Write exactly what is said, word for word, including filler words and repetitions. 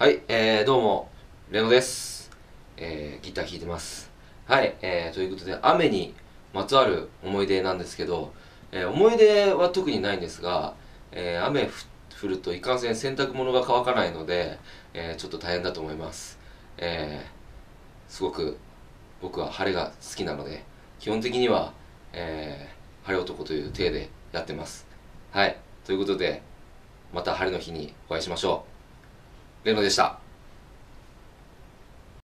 はい、えー、どうも、レノです。えー、ギター弾いてます。はい、えー、ということで、雨にまつわる思い出なんですけど、えー、思い出は特にないんですが、えー、雨ふ降るといかんせん洗濯物が乾かないので、えー、ちょっと大変だと思います。えー、すごく僕は晴れが好きなので、基本的には、えー、晴れ男という体でやってます。はい、ということで、また晴れの日にお会いしましょう。レノでした。